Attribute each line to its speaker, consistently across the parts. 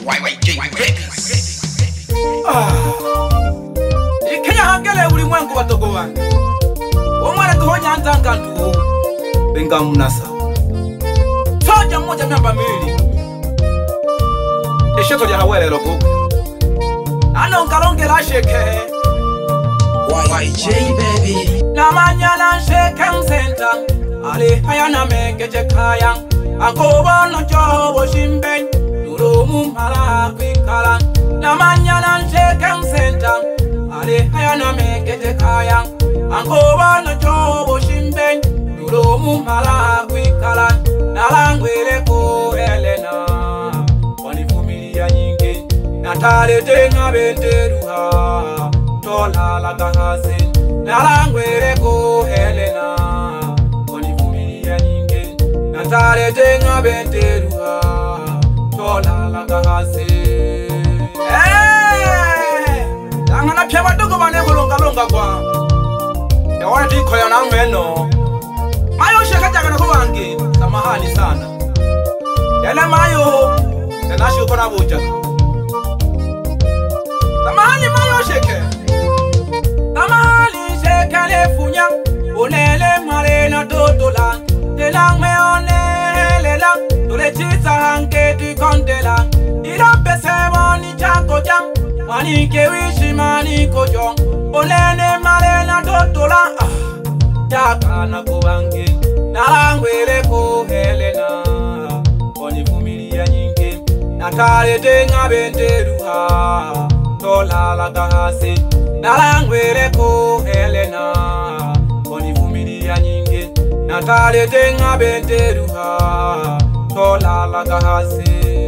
Speaker 1: YYJ Records.
Speaker 2: Ikenya hangele ulimwengu watogo wangu. Omwana tuhonya ntanga ntu benga munasa. Soja mmoja miamba miwili. Esheto lya hawele logo. Ano nkalongela sheke.
Speaker 1: YYJ baby.
Speaker 2: Namanyala sheke msenta. Ale hayana mengeje kaya. Akobono jobo shimben. Nurumu mpala kwikala. Namanyala sheke msenta. Ale hayana mengeje kaya. Akobono jobo shimben. Nurumu mpala kwikala. Nalangwele ko Helena. Wanivumilia nyingi. Natale tenga benteruha. Tola la gahase. Nalangwele ko Helena. Wanivumilia nyingi. Natale tenga benteruha. Tola la gahase. Angana pia wadogo bane kulonga kwa. Ewana diko ya nameno. Mayo shekaja kana kubangi. Samahani sana. Ele mayo. Tena shuko na buja. Samahani mayo sheke. Samahani sheke lefunya. Unele mare na totola. Telang me onelela. Tule chisa hanke di kondela. Ila pese wani chako jam. Mani kewishi mani kojo. Unele mare na totola. Jaka na kubangi. Nalangwele ko Helena. Wanivumilia nyingi. Natale tenga benteruha. Tola la gahase. Nalangwele ko Helena. Wanivumilia nyingi. Natale tenga benteruha. Tola la gahase.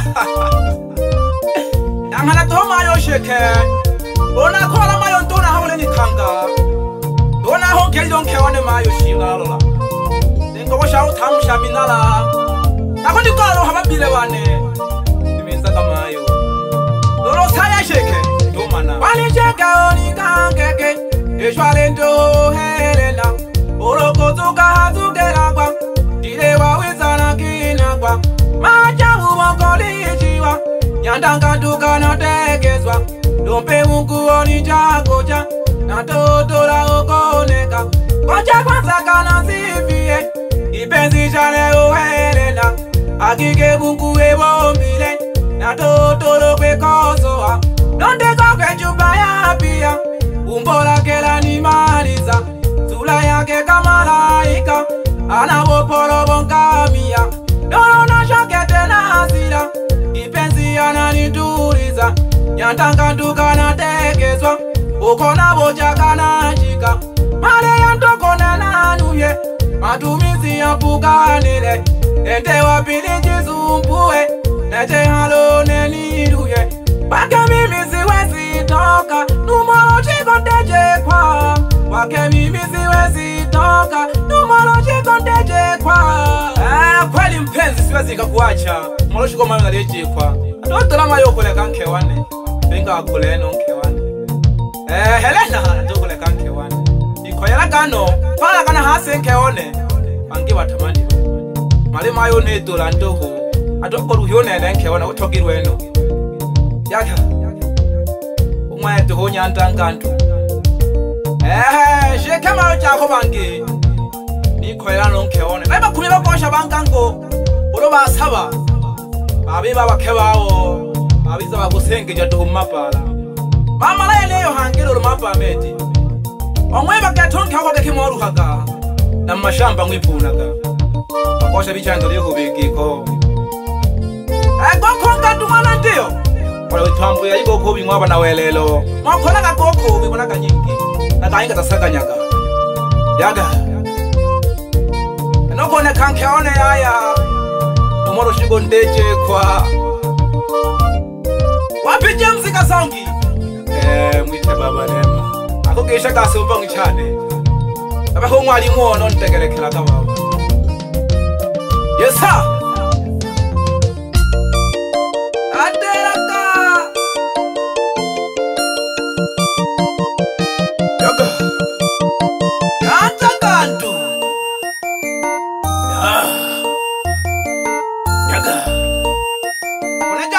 Speaker 2: Nangana to mayo sheke. Ona kola mayo ntona hawle ni kanga. Ona ho kelon kewane mayo shingalola. Ngo shao tamusha minala. Nakondi kalo hababile wane. Imenza kamayo. Doro saya sheke. Domana. Wali sheka oni kangeke. Eshwale ndo Helena. Orokozuka hazugera kwa. Dile wawizana kina kwa. Macha uwakoli jiwa. Nyandanga duka na tekezwa. Dompe mungu oni jagoja. Na totola okoneka. Kocha kwanza kana sifie. Ipenzi chane o Helena. Akike mungu ebombile. Na totolo kwe kosoa. Nonde kake chupa ya pia. Umbola kela ni mariza. Sula yake kama laika. Anawopolo bonkamia. Dono na shokete na hasira. Ipenzi ananituriza. Nyantanga nduka na tekezwa. Ukona boja kana jika. Male yantoko nenanuye. Matumizi ya pukanile. Ente wapili jizumpuwe. Neche halo neniruye. Wake mimi siwezi toka. Numoro chiko ndeje kwa. Wake mimi siwezi toka. Numoro chiko ndeje kwa. Kweli mpenzi siwezi kakuacha. Numoro chiko mami ndeje kwa. Atotola mayo kule kanke wane. Benga akule no nke wane. Helena atokule kanke wane. Ikoyala kano. Pala kana hase nke one. Pangi watamani. Mali mayo nedola ndoho. Atoko ruhione nenke wane utogirwe no. Yaka. Umwe tuhonya ntangantu. Sheke mayo chako bangi. Nikoyala no nke one. Naiba kumeba kosha bangango. Uro basaba. Babiba bakebawo. Abiza bagusenge jatuhu mapala. Mama la yene yo hangiro mapa meti. Omwe bakatonke hako kekimoru haga. Na mashamba mwipunaga. Bakosha bichando lyo kubikiko. Gokonga dumana ndio. Wala witambu ya iko kubi ngwaba na welelo. Makola ka koko bibonaka nyingi. Na kainga tasakanyaga. Yaga. Nokone kanke one yaya. Numoro shigo ndeje kwa. Wapi James Kasongi? Mwite baba nema. Ako kesha kasomba ngichane. Aba ho mwali muono ntegerekera ka baba. Yes sir. Adelaka. Yaga. Yanta kantu. Yaga. Unaja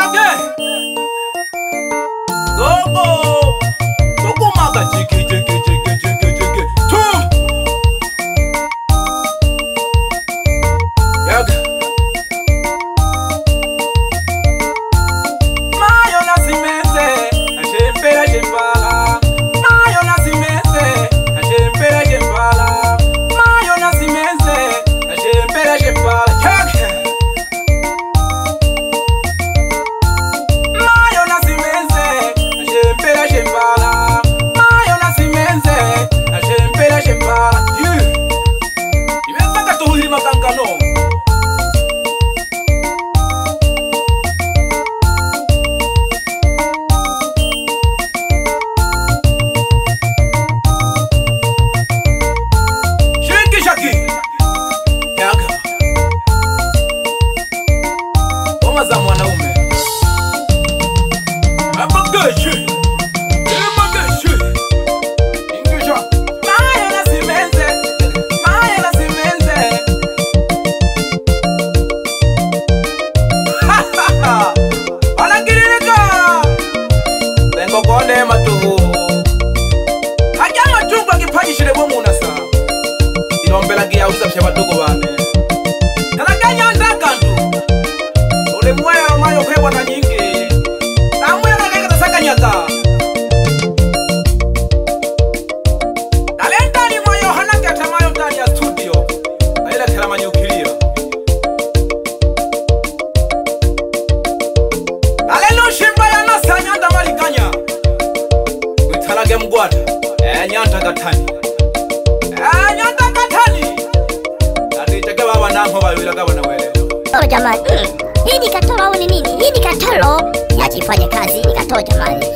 Speaker 3: Oh jamani, hii ni katoro au ni nini? Hii ni katoro. Niachifanye kazi, ni katoro jamani.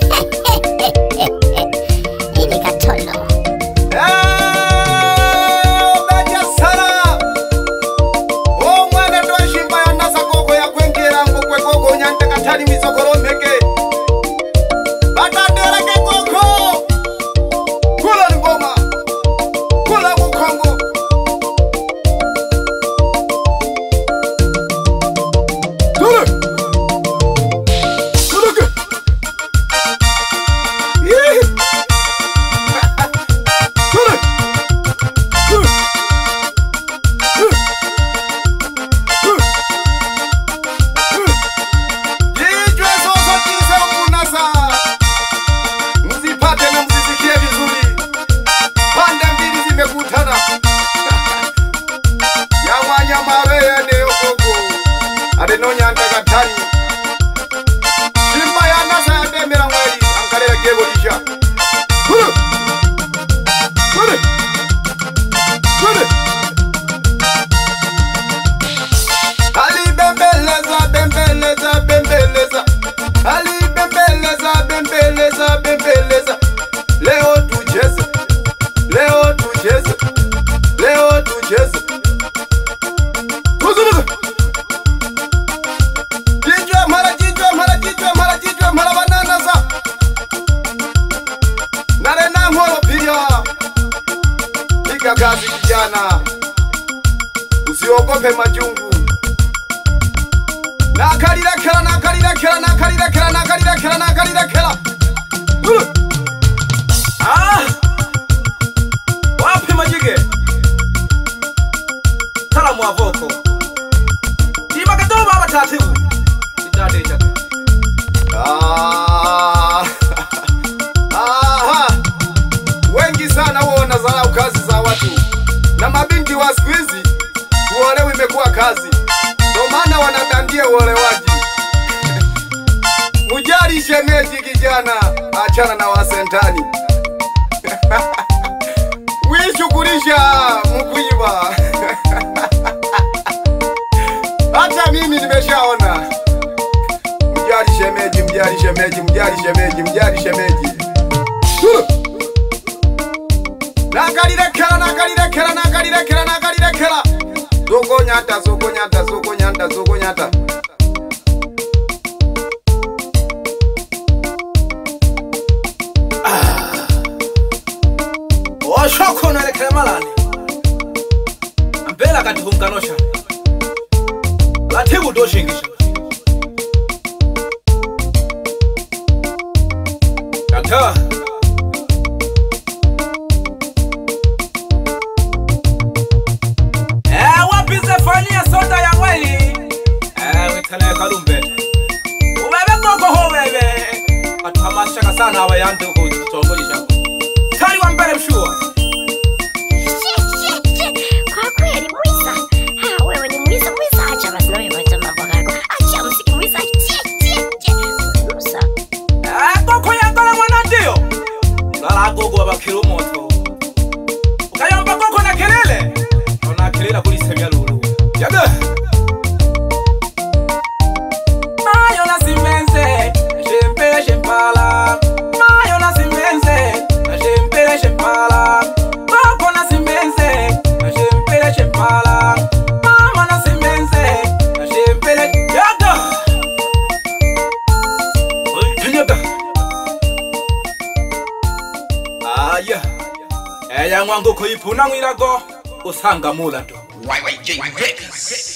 Speaker 3: Hii ni katoro.
Speaker 4: Baja sana. O mwana ndo shimba ya nasa koko ya kwengera ngokwe koko nyanda katani misokoro meke. Batandera ke koko. Kula ngoma. Kula mukongo. Kazi kijana, usiogope majungu. Nakalirekela.
Speaker 2: Wapi majige? Tala mwavoko. Ima katoba baba tatibu. Sidade chake.
Speaker 4: Wengi sana huona dharau kazi za watu. Na mabinti wa siku hizi kuolewa imekuwa kazi. Ndio maana wanadandia uolewaji. Mujali shemeji kijana, achana na wasentani. Wishughulisha mkuiba. Hata mimi nimeshaona. Mujali shemeji. Nakalirekela. Zogonyata.
Speaker 2: Oshoko na lekele malani. Ambela kati hunkanosha. Latibu doshingisha. Yaga. Wapi Zefania soda ya mweli? Witale Kalumbe. Ubebe koko ho bebe. Atamasha sana abayande kutongolisha. Kali wa mbele mshua.
Speaker 3: Kwa kweli Mwisa. Wewe ni Mwisa, acha basi na wewe mambo yako. Acha muziki Mwisa. Musa.
Speaker 2: Koko yangala mwana ndio. Lala gogo abakira moto. Ukayamba koko na kelele. Ona kelele kulisemya lulu. Yaga. Mayo na simenze, shempele shempala. Mayo na simenze, shempele shempala. Koko na simenze, shempele shempala. Mama na simenze, shempele yaga. Yaga. Aya. Eya mwangu kuipuna mwirago usanga mula ndo.
Speaker 1: YYJ Records.